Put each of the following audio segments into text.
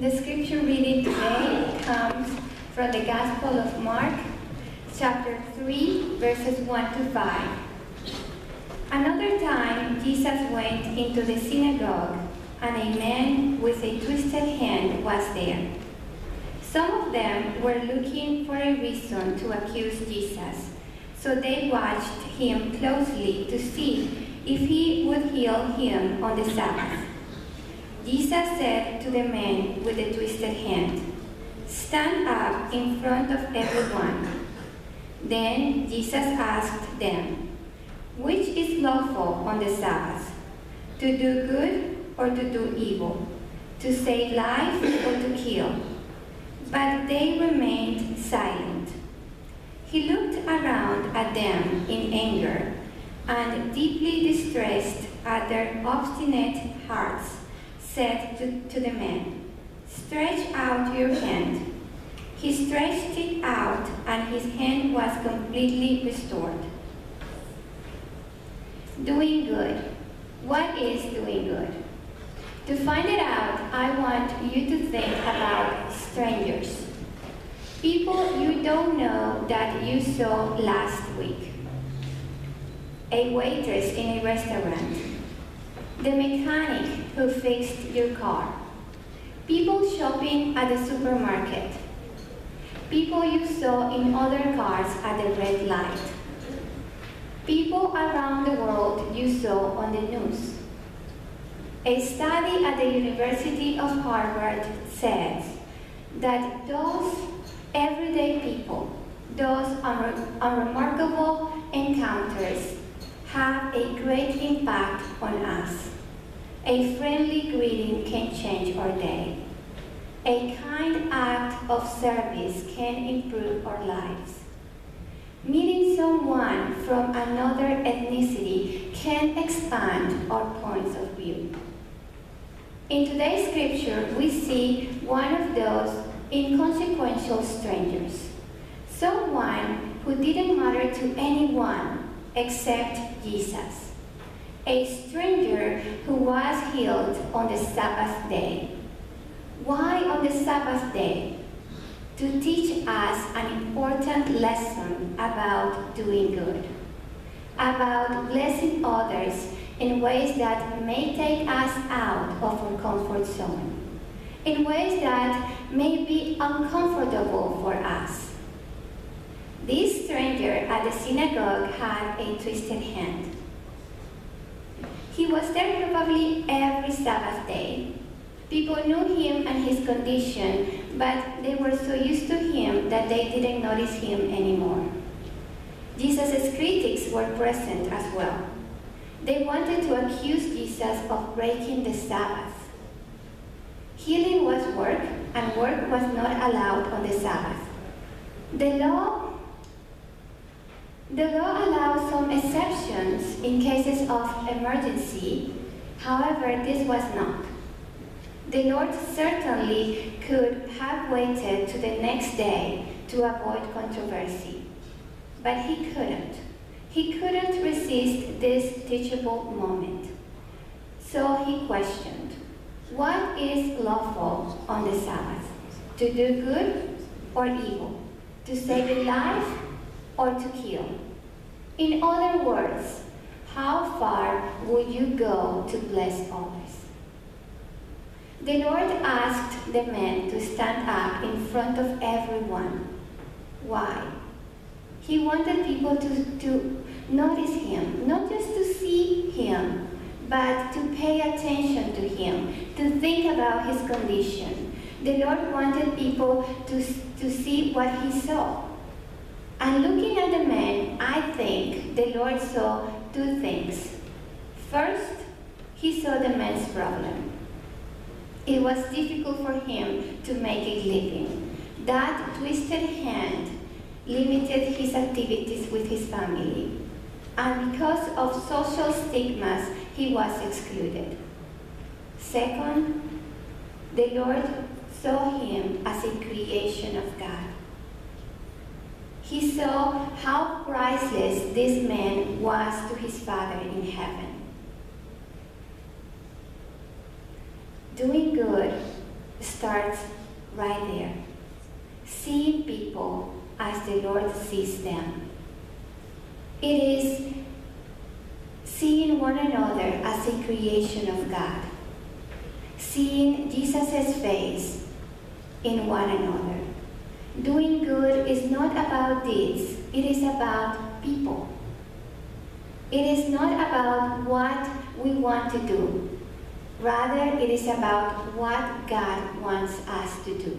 The scripture reading today comes from the Gospel of Mark, chapter 3, verses 1 to 5. Another time, Jesus went into the synagogue, and a man with a twisted hand was there. Some of them were looking for a reason to accuse Jesus, so they watched him closely to see if he would heal him on the Sabbath. Jesus said to the man with the twisted hand, "Stand up in front of everyone." Then Jesus asked them, "Which is lawful on the Sabbath, to do good or to do evil, to save life or to kill?" But they remained silent. He looked around at them in anger and, deeply distressed at their obstinate hearts, said to the man, "Stretch out your hand." He stretched it out, and his hand was completely restored. Doing good. What is doing good? To find it out, I want you to think about strangers. People you don't know that you saw last week. A waitress in a restaurant. The mechanic who fixed your car. People shopping at the supermarket. People you saw in other cars at the red light. People around the world you saw on the news. A study at the University of Harvard says that those everyday people, those unremarkable encounters, have a great impact on us. A friendly greeting can change our day. A kind act of service can improve our lives. Meeting someone from another ethnicity can expand our points of view. In today's scripture, we see one of those inconsequential strangers, someone who didn't matter to anyone except Jesus, a stranger who was healed on the Sabbath day. Why on the Sabbath day? To teach us an important lesson about doing good, about blessing others in ways that may take us out of our comfort zone, in ways that may be uncomfortable for us. This stranger at the synagogue had a twisted hand. He was there probably every Sabbath day. People knew him and his condition, but they were so used to him that they didn't notice him anymore. Jesus' critics were present as well. They wanted to accuse Jesus of breaking the Sabbath. Healing was work, and work was not allowed on the Sabbath. The law allows some exceptions in cases of emergency. However, this was not. The Lord certainly could have waited to the next day to avoid controversy, but he couldn't. He couldn't resist this teachable moment. So he questioned, what is lawful on the Sabbath? To do good or evil? To save a life or to kill? In other words, how far would you go to bless others? The Lord asked the man to stand up in front of everyone. Why? He wanted people to notice him, not just to see him, but to pay attention to him, to think about his condition. The Lord wanted people to see what he saw. And looking at the man, I think the Lord saw two things. First, he saw the man's problem. It was difficult for him to make a living. That twisted hand limited his activities with his family. And because of social stigmas, he was excluded. Second, the Lord saw him as a creation of God. He saw how priceless this man was to his Father in heaven. Doing good starts right there. Seeing people as the Lord sees them. It is seeing one another as a creation of God. Seeing Jesus' face in one another. Doing good is not about deeds, it is about people. It is not about what we want to do. Rather, it is about what God wants us to do.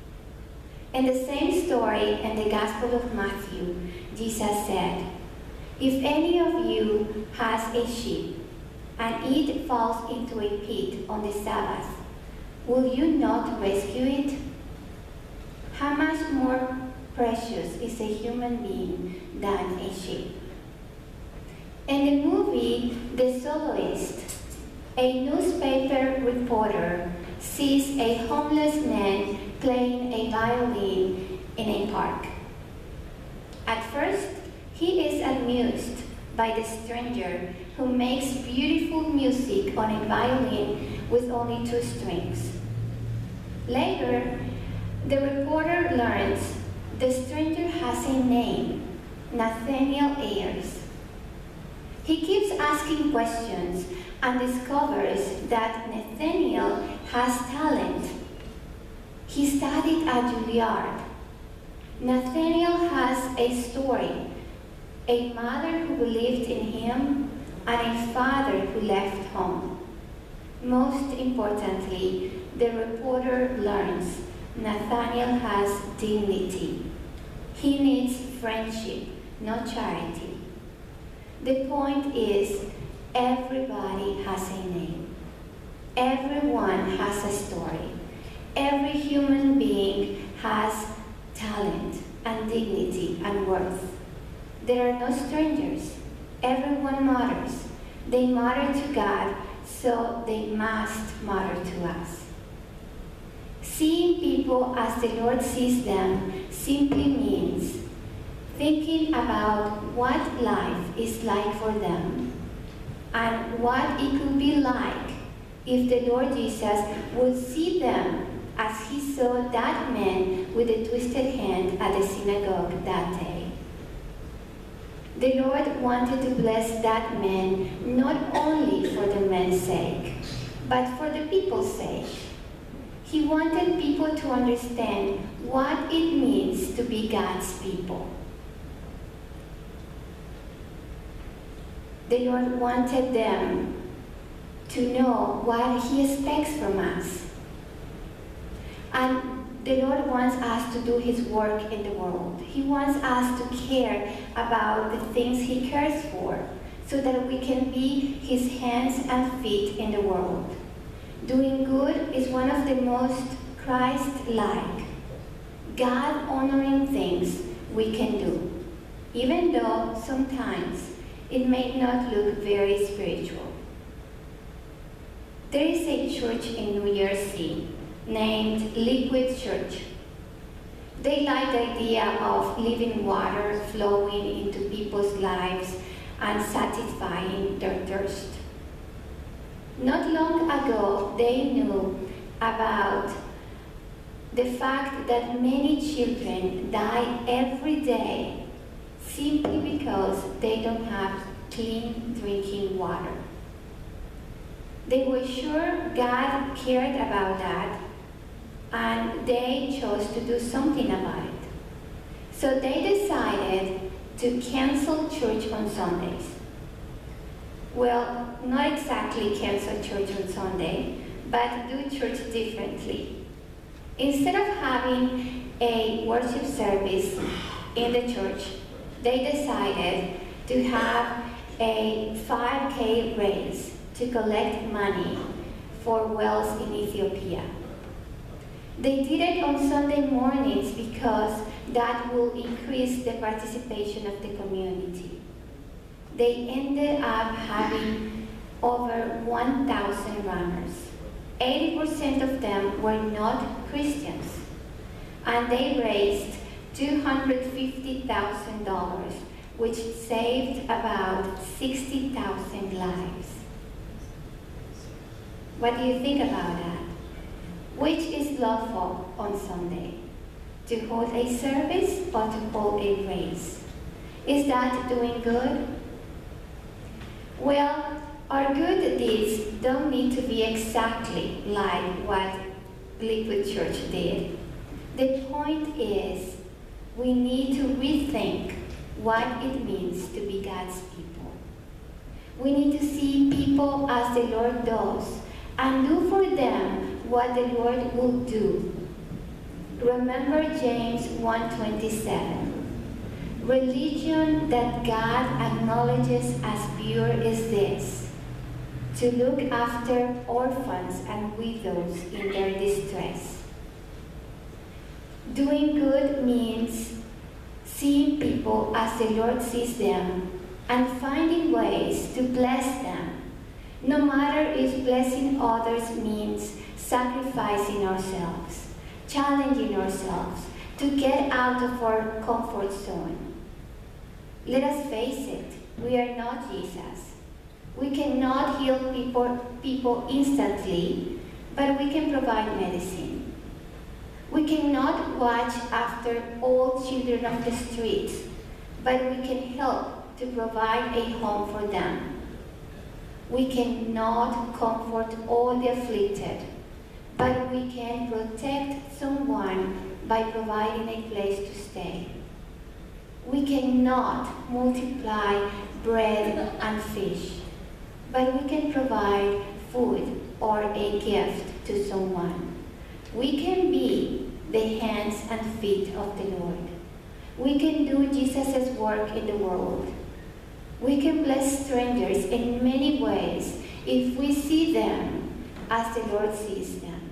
In the same story in the Gospel of Matthew, Jesus said, "If any of you has a sheep, and it falls into a pit on the Sabbath, will you not rescue it? How much more precious is a human being than a sheep?" In the movie The Soloist, a newspaper reporter sees a homeless man playing a violin in a park. At first, he is amused by the stranger who makes beautiful music on a violin with only 2 strings. Later, the reporter learns the stranger has a name, Nathaniel Ayers. He keeps asking questions and discovers that Nathaniel has talent. He studied at Juilliard. Nathaniel has a story, a mother who believed in him and a father who left home. Most importantly, the reporter learns Nathaniel has dignity. He needs friendship, not charity. The point is, everybody has a name. Everyone has a story. Every human being has talent and dignity and worth. There are no strangers. Everyone matters. They matter to God, so they must matter to us. Seeing people as the Lord sees them simply means thinking about what life is like for them and what it could be like if the Lord Jesus would see them as he saw that man with the twisted hand at the synagogue that day. The Lord wanted to bless that man not only for the man's sake, but for the people's sake. He wanted people to understand what it means to be God's people. The Lord wanted them to know what he expects from us. And the Lord wants us to do his work in the world. He wants us to care about the things he cares for, so that we can be his hands and feet in the world. Doing good is one of the most Christ-like, God-honoring things we can do, even though sometimes it may not look very spiritual. There is a church in New Jersey named Liquid Church. They like the idea of living water flowing into people's lives and satisfying their thirst. Not long ago, they knew about the fact that many children die every day simply because they don't have clean drinking water. They were sure God cared about that, and they chose to do something about it. So they decided to cancel church on Sundays. Well, not exactly cancel church on Sunday, but do church differently. Instead of having a worship service in the church, they decided to have a 5K race to collect money for wells in Ethiopia. They did it on Sunday mornings because that will increase the participation of the community. They ended up having over 1,000 runners. 80% of them were not Christians, and they raised $250,000, which saved about 60,000 lives. What do you think about that? Which is lawful on Sunday? To hold a service or to hold a race? Is that doing good? Well, our good deeds don't need to be exactly like what Liquid Church did. The point is, we need to rethink what it means to be God's people. We need to see people as the Lord does and do for them what the Lord will do. Remember James 1:27. Religion that God acknowledges as pure is this: to look after orphans and widows in their distress. Doing good means seeing people as the Lord sees them and finding ways to bless them, no matter if blessing others means sacrificing ourselves, challenging ourselves to get out of our comfort zone. Let us face it, we are not Jesus. We cannot heal people instantly, but we can provide medicine. We cannot watch after all children of the streets, but we can help to provide a home for them. We cannot comfort all the afflicted, but we can protect someone by providing a place to stay. We cannot multiply bread and fish, but we can provide food or a gift to someone. We can be the hands and feet of the Lord. We can do Jesus' work in the world. We can bless strangers in many ways if we see them as the Lord sees them.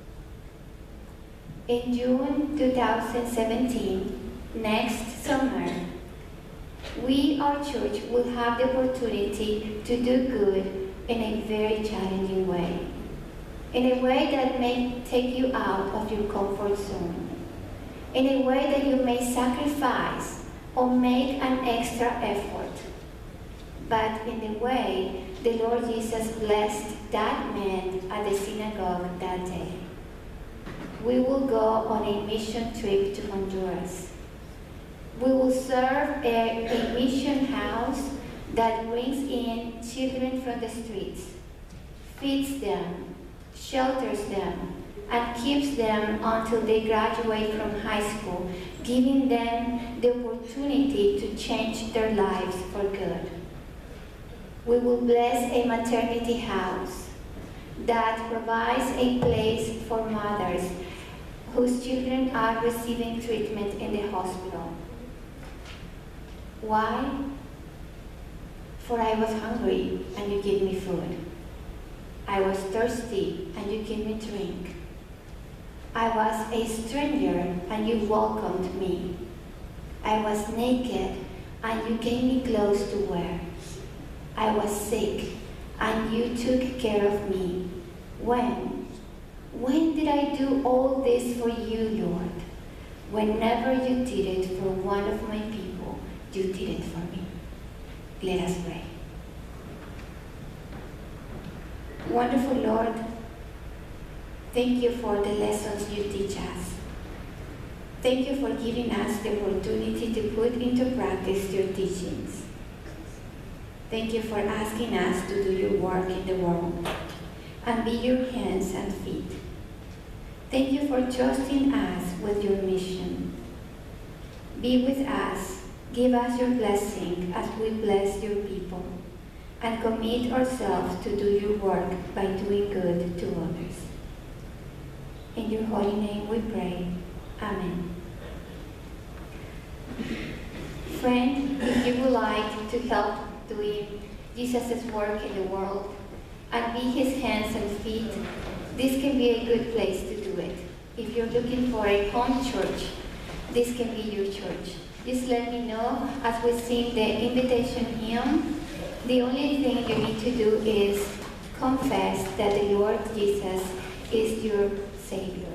In June 2017, next summer, we, our church, will have the opportunity to do good in a very challenging way, in a way that may take you out of your comfort zone, in a way that you may sacrifice or make an extra effort, but in the way the Lord Jesus blessed that man at the synagogue that day. We will go on a mission trip to Honduras. We will serve a mission house that brings in children from the streets, feeds them, shelters them, and keeps them until they graduate from high school, giving them the opportunity to change their lives for good. We will bless a maternity house that provides a place for mothers whose children are receiving treatment in the hospital. Why? For I was hungry and you gave me food. I was thirsty and you gave me drink. I was a stranger and you welcomed me. I was naked and you gave me clothes to wear. I was sick and you took care of me. When? When did I do all this for you, Lord? Whenever you did it for one of my people, you did it for me. Let us pray. Wonderful Lord, thank you for the lessons you teach us. Thank you for giving us the opportunity to put into practice your teachings. Thank you for asking us to do your work in the world and be your hands and feet. Thank you for trusting us with your mission. Be with us, give us your blessing as we bless your people, and commit ourselves to do your work by doing good to others. In your holy name we pray. Amen. Friend, if you would like to help doing Jesus' work in the world and be his hands and feet, this can be a good place to do it. If you're looking for a home church, this can be your church. Just let me know as we sing the invitation hymn. The only thing you need to do is confess that the Lord Jesus is your Savior.